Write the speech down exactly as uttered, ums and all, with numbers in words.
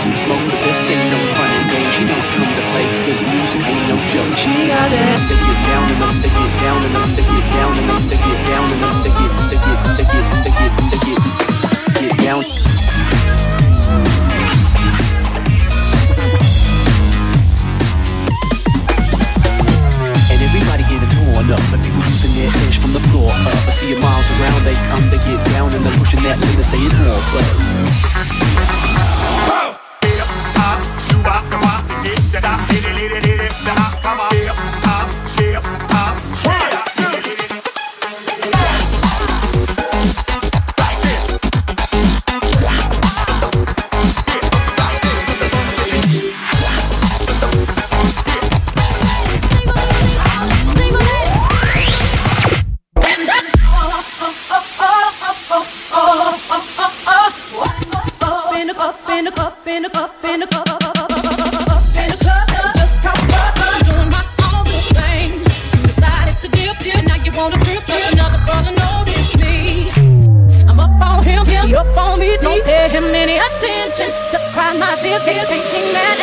and smoke, but this ain't no fun and games. She don't come to play, this music ain't no joke. She got that. They get down enough, they get down enough, they get down enough, they get down enough, they get, they get, they get, they get, they get, get down. And everybody getting torn up, but people using their edge from the floor up. I see you miles around, they come, they get down, and they're pushing that limit, stay in more play. Don't pay him any attention. Just cry my tears, tears, ain't mad.